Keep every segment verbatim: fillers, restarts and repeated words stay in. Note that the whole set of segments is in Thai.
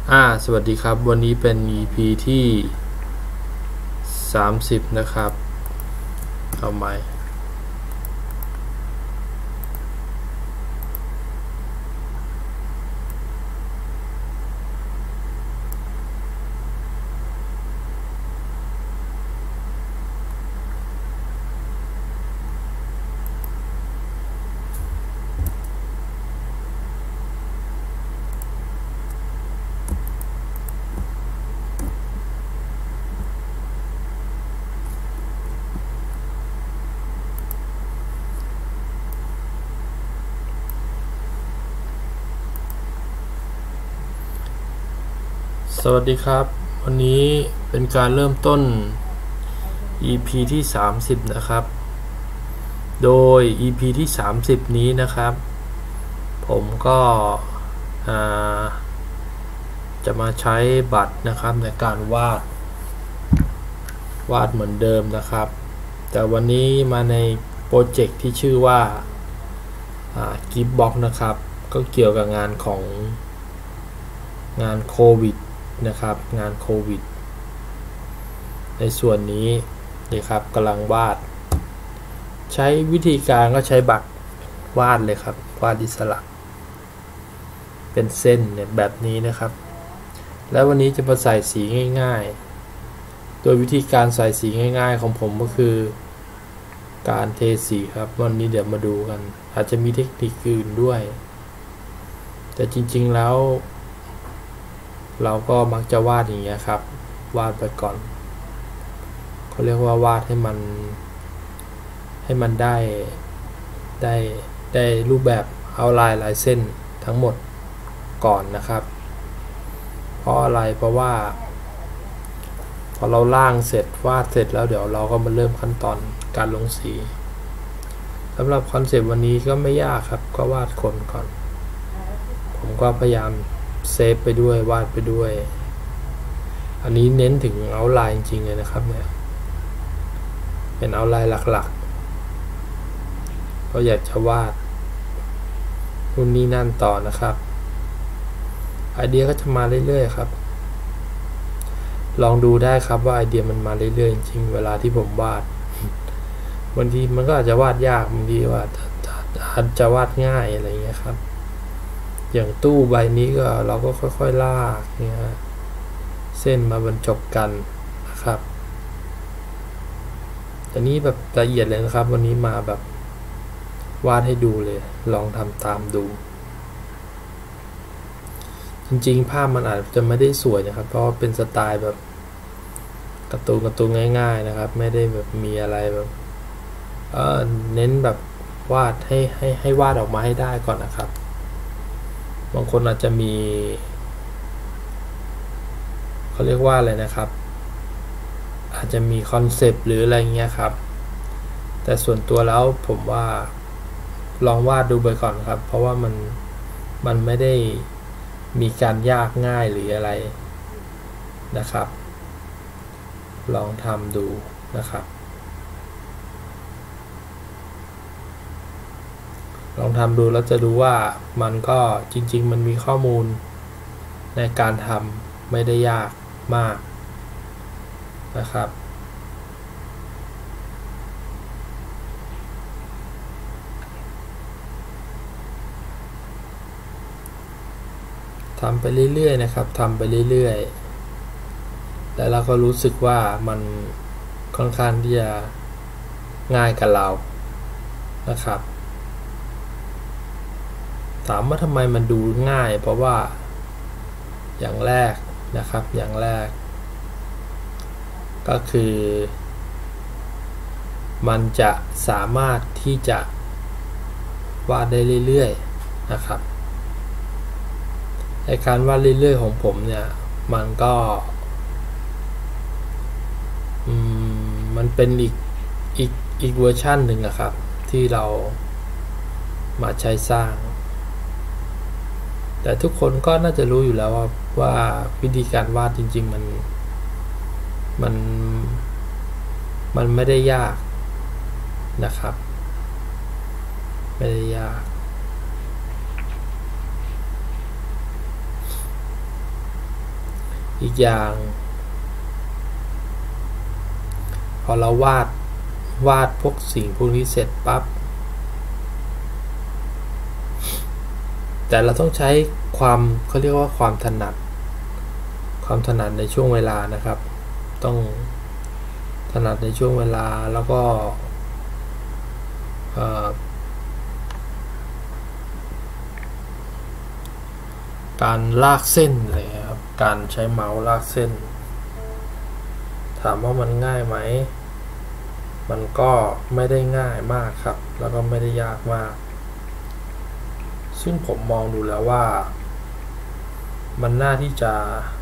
อ่าสวัสดีครับวันนี้เป็น อี พี ที่สามสิบนะครับเอาใหม่สวัสดีครับวันนี้เป็นการเริ่มต้น อี พี ที่สามสิบนะครับโดย อี พี ที่สามสิบนี้นะครับผมก็จะมาใช้บัตรนะครับในการวาดวาดเหมือนเดิมนะครับแต่วันนี้มาในโปรเจกต์ที่ชื่อว่ากิฟต์บ็อกซ์นะครับก็เกี่ยวกับงานของงานโควิดนะครับงานโควิดในส่วนนี้นี่ครับกำลังวาดใช้วิธีการก็ใช้บัตรวาดเลยครับวาดอิสระเป็นเส้นเนี่ยแบบนี้นะครับแล้ววันนี้จะมาใส่สีง่ายๆโดยวิธีการใส่สีง่ายๆของผมก็คือการเทสีครับวันนี้เดี๋ยวมาดูกันอาจจะมีเทคนิคอื่นด้วยแต่จริงๆแล้วเราก็มักจะวาดอย่างเงี้ยครับวาดไปก่อนเขาเรียกว่าวาดให้มันให้มันได้ได้ได้รูปแบบเอาลายลายเส้นทั้งหมดก่อนนะครับเพราะอะไรเพราะว่าพอเราล่างเสร็จวาดเสร็จแล้วเดี๋ยวเราก็มาเริ่มขั้นตอนการลงสีสำหรับคอนเซปต์วันนี้ก็ไม่ยากครับก็วาดคนก่อนผมก็พยายามเซฟไปด้วยวาดไปด้วยอันนี้เน้นถึงเอาท์ไลน์จริงๆเลยนะครับเนี่ยเป็นเอาท์ไลน์หลักๆก็อยากจะวาดรุ่นนี้นั่นต่อนะครับไอเดียก็จะมาเรื่อยๆครับลองดูได้ครับว่าไอเดียมันมาเรื่อยๆจริงเวลาที่ผมวาดบางทีมันก็อาจจะวาดยากบางทีว่าอาจจะวาดง่ายอะไรเงี้ยครับอย่างตู้ใบนี้ก็เราก็ค่อยๆลากเนี่ยเส้นมาบรรจบกันนะครับอันนี้แบบละเอียดเลยนะครับวันนี้มาแบบวาดให้ดูเลยลองทำตามดูจริงๆภาพมันอาจจะไม่ได้สวยนะครับเพราะเป็นสไตล์แบบการ์ตูนการ์ตูนง่ายๆนะครับไม่ได้แบบมีอะไรแบบเออเน้นแบบวาดให้ให้ให้วาดออกมาให้ได้ก่อนนะครับบางคนอาจจะมีเขาเรียกว่าอะไรนะครับอาจจะมีคอนเซปต์หรืออะไรเงี้ยครับแต่ส่วนตัวแล้วผมว่าลองวาดดูไปก่อนครับเพราะว่ามันมันไม่ได้มีการยากง่ายหรืออะไรนะครับลองทำดูนะครับลองทำดูแล้วจะรู้ว่ามันก็จริงๆมันมีข้อมูลในการทำไม่ได้ยากมากนะครับทำไปเรื่อยๆนะครับทำไปเรื่อยๆแล้วเราก็รู้สึกว่ามันค่อนข้างที่จะง่ายกับเรานะครับถามว่าทำไมมันดูง่ายเพราะว่าอย่างแรกนะครับอย่างแรกก็คือมันจะสามารถที่จะวาดได้เรื่อยๆนะครับในการวาดเรื่อยๆของผมเนี่ยมันก็มันเป็นอีกอีกอีกเวอร์ชันหนึ่งนะครับที่เรามาใช้สร้างแต่ทุกคนก็น่าจะรู้อยู่แล้วว่าว่าวิธีการวาดจริงๆมันมันมันไม่ได้ยากนะครับไม่ได้ยากอีกอย่างพอเราวาดวาดพวกสิ่งพวกนี้เสร็จปั๊บแต่เราต้องใช้ความเขาเรียกว่าความถนัดความถนัดในช่วงเวลานะครับต้องถนัดในช่วงเวลาแล้วก็การลากเส้นอะไรครับการใช้เมาส์ลากเส้นถามว่ามันง่ายไหมมันก็ไม่ได้ง่ายมากครับแล้วก็ไม่ได้ยากมากซึ่งผมมองดูแล้วว่ามันน่าที่จะ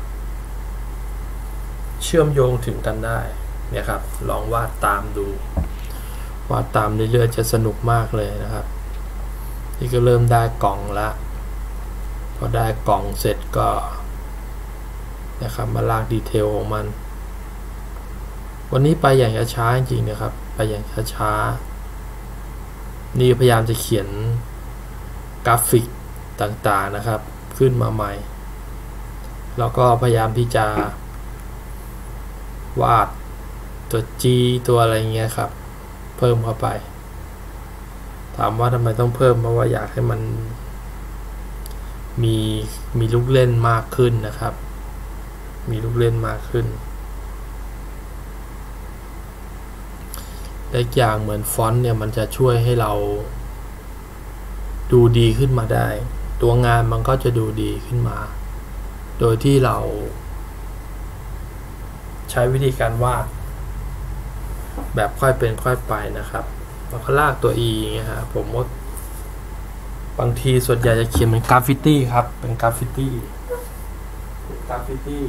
เชื่อมโยงถึงกันได้เนี่ยครับลองวาดตามดูวาดตามเรื่อยๆจะสนุกมากเลยนะครับนี่ก็เริ่มได้กล่องละพอได้กล่องเสร็จก็นะครับมาลากดีเทลของมันวันนี้ไปอย่างช้าๆจริงๆนะครับไปอย่างช้าๆนี่พยายามจะเขียนกราฟิกต่างๆนะครับขึ้นมาใหม่แล้วก็พยายามที่จะวาดตัว G ตัวอะไรเงี้ยครับเพิ่มเข้าไปถามว่าทำไมต้องเพิ่มเพราะว่าอยากให้มันมีมีลูกเล่นมากขึ้นนะครับมีลูกเล่นมากขึ้นและอย่างเหมือนฟอนต์เนี่ยมันจะช่วยให้เราดูดีขึ้นมาได้ตัวงานมันก็จะดูดีขึ้นมาโดยที่เราใช้วิธีการวาดแบบค่อยเป็นค่อยไปนะครับแล้วก็ลากตัว E อย่างเงี้ยฮะผมว่าบางทีส่วนใหญ่จะเขียนเป็นกราฟฟิตี้ครับเป็นกราฟฟิตี้กราฟฟิตี้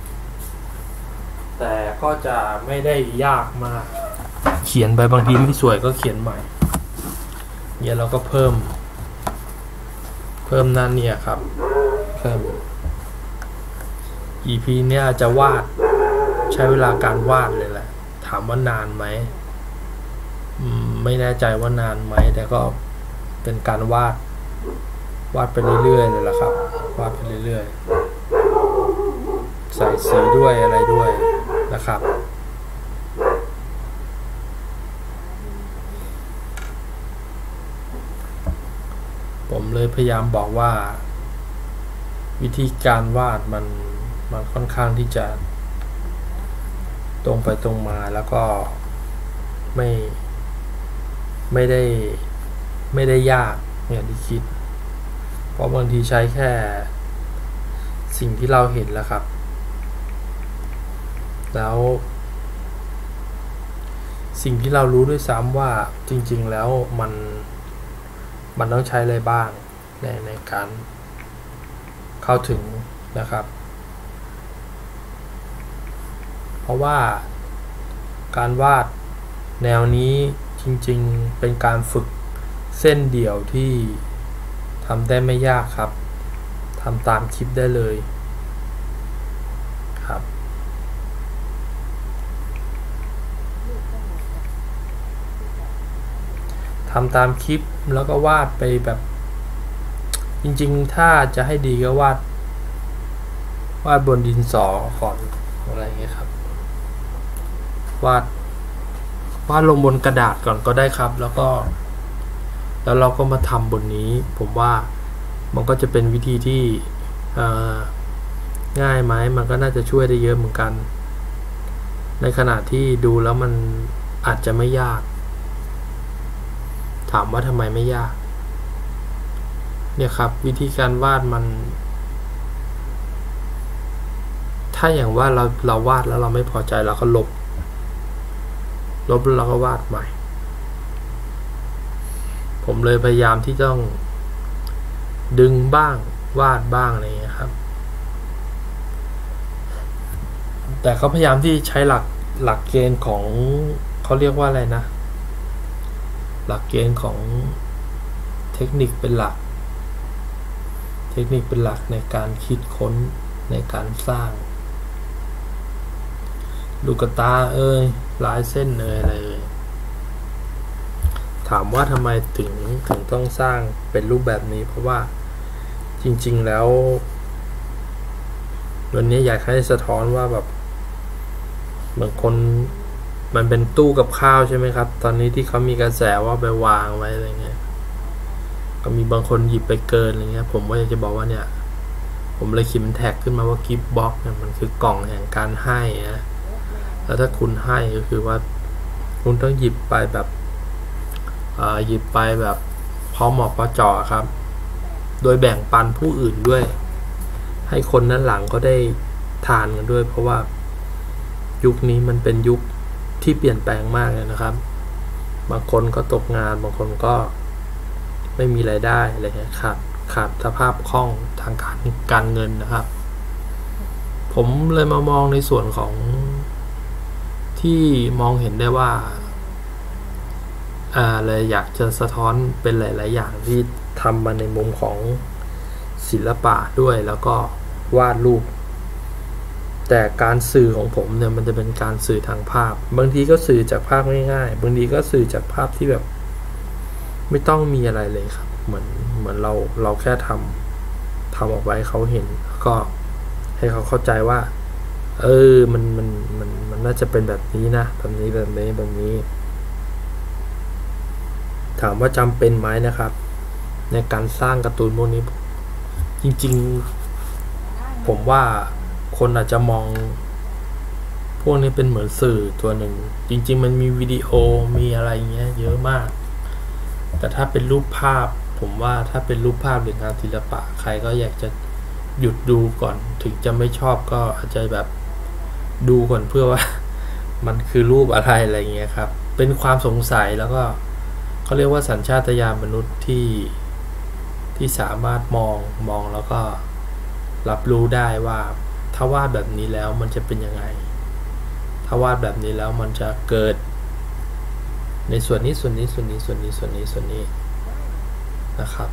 แต่ก็จะไม่ได้ยากมากเขียนไปบางทีไม่สวยก็เขียนใหม่เนี่ยเราก็เพิ่มเพิ่มนั่นเนี่ยครับเพิ่ม อี พี เนี่ยจะวาดใช้เวลาการวาดเลยแหละถามว่านานไหมไม่แน่ใจว่านานไหมแต่ก็เป็นการวาดวาดไปเรื่อยๆเลยละครับวาดไปเรื่อยๆใส่สีด้วยอะไรด้วยนะครับผมเลยพยายามบอกว่าวิธีการวาดมันมันค่อนข้างที่จะตรงไปตรงมาแล้วก็ไม่ไม่ได้ไม่ได้ยากอย่างที่คิดเพราะบางทีใช้แค่สิ่งที่เราเห็นแล้วครับแล้วสิ่งที่เรารู้ด้วยซ้ำว่าจริงๆแล้วมันมันต้องใช้อะไรบ้างในในการเข้าถึงนะครับเพราะว่าการวาดแนวนี้จริงๆเป็นการฝึกเส้นเดี่ยวที่ทำได้ไม่ยากครับทำตามคลิปได้เลยครับทำตามคลิปแล้วก็วาดไปแบบจริงๆถ้าจะให้ดีก็วาดวาดบนดินสอก่อนอะไรอย่างเงี้ยครับวาดวาดลงบนกระดาษก่อนก็ได้ครับแล้วก็แล้วเราก็มาทำบนนี้ผมว่ามันก็จะเป็นวิธีที่ง่ายไหมมันก็น่าจะช่วยได้เยอะเหมือนกันในขณะที่ดูแล้วมันอาจจะไม่ยากถามว่าทำไมไม่ยากเนี่ยครับวิธีการวาดมันถ้าอย่างว่าเราเราวาดแล้วเราไม่พอใจเราก็ลบลบแล้วเราก็วาดใหม่ผมเลยพยายามที่ต้องดึงบ้างวาดบ้างอะไรอย่างเงี้ยครับแต่เขาพยายามที่ใช้หลักหลักเกณฑ์ของเขาเรียกว่าอะไรนะหลักเกณฑ์ของเทคนิคเป็นหลักเทคนิคเป็นหลักในการคิดค้นในการสร้างลูกตาเอ้ยลายเส้นเอ้ยอะไรเอ้ยถามว่าทำไมถึงถึงต้องสร้างเป็นรูปแบบนี้เพราะว่าจริงๆแล้ววันนี้อยากให้สะท้อนว่าแบบบางคนมันเป็นตู้กับข้าวใช่ไหมครับตอนนี้ที่เขามีกระแสว่าไปวางไว้อะไรเงี้ยก็มีบางคนหยิบไปเกินอะไรเงี้ยผมก็อยากจะบอกว่าเนี่ยผมเลยขีดแท็กขึ้นมาว่ากิฟต์บ็อกซ์เนี่ยมันคือกล่องแห่งการให้นะแล้วถ้าคุณให้ก็คือว่าคุณต้องหยิบไปแบบอ่าหยิบไปแบบพร้อมเหมาะพอเจาะครับโดยแบ่งปันผู้อื่นด้วยให้คนนั้นหลังก็ได้ทานกันด้วยเพราะว่ายุคนี้มันเป็นยุคที่เปลี่ยนแปลงมากเลยนะครับบางคนก็ตกงานบางคนก็ไม่มีรายได้อะไรเงี้ยขาดขาดสภาพคล่องทางการการเงินนะครับผมเลยมามองในส่วนของที่มองเห็นได้ว่าอ่าเลยอยากจะสะท้อนเป็นหลายๆอย่างที่ทำมาในมุมของศิลปะด้วยแล้วก็วาดรูปแต่การสื่อของผมเนี่ยมันจะเป็นการสื่อทางภาพบางทีก็สื่อจากภาพง่ายๆบางทีก็สื่อจากภาพที่แบบไม่ต้องมีอะไรเลยครับเหมือนเหมือนเราเราแค่ทำทำออกไว้เขาเห็นแล้วก็ให้เขาเข้าใจว่าเออมันมันมันมันน่าจะเป็นแบบนี้นะแบบนี้แบบนี้แบบนี้ถามว่าจำเป็นไหมนะครับในการสร้างการ์ตูนพวกนี้จริงๆผมว่าคนอาจจะมองพวกนี้เป็นเหมือนสื่อตัวหนึ่งจริงๆมันมีวิดีโอมีอะไรเงี้ยเยอะมากแต่ถ้าเป็นรูปภาพผมว่าถ้าเป็นรูปภาพหรืองานศิลปะใครก็อยากจะหยุดดูก่อนถึงจะไม่ชอบก็อาจจะแบบดูก่อนเพื่อว่ามันคือรูปอะไรอะไรเงี้ยครับเป็นความสงสัยแล้วก็เขาเรียกว่าสัญชาตญาณมนุษย์ที่ที่สามารถมองมองแล้วก็รับรู้ได้ว่าถ้าวาดแบบนี้แล้วมันจะเป็นยังไงถ้าวาดแบบนี้แล้วมันจะเกิดในส่วนนี้ส่วนนี้ส่วนนี้ส่วนนี้ส่วนนี้ส่วนนี้นะครับ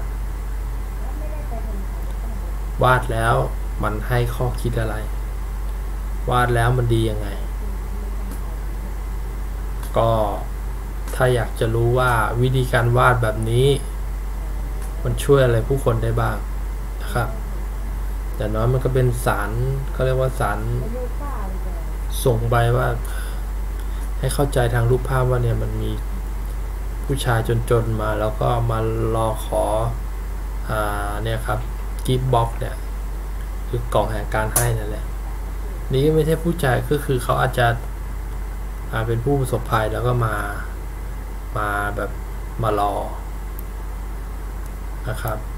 วาดแล้วมันให้ข้อคิดอะไรวาดแล้วมันดียังไงก็ถ้าอยากจะรู้ว่าวิธีการวาดแบบนี้มันช่วยอะไรผู้คนได้บ้างนะครับแต่น้อยมันก็เป็นสารเขาเรียกว่าสารส่งไปว่าให้เข้าใจทางรูปภาพว่าเนี่ยมันมีผู้ชายจนๆมาแล้วก็มารอขออ่าเนี่ยครับกิฟต์บ็อกซ์เนี่ยคือกล่องแห่งการให้นั่นแหละนี่ไม่ใช่ผู้ชายก็คือเขาอาจจะอ่าเป็นผู้ประสบภัยแล้วก็มามาแบบมารอนะครับ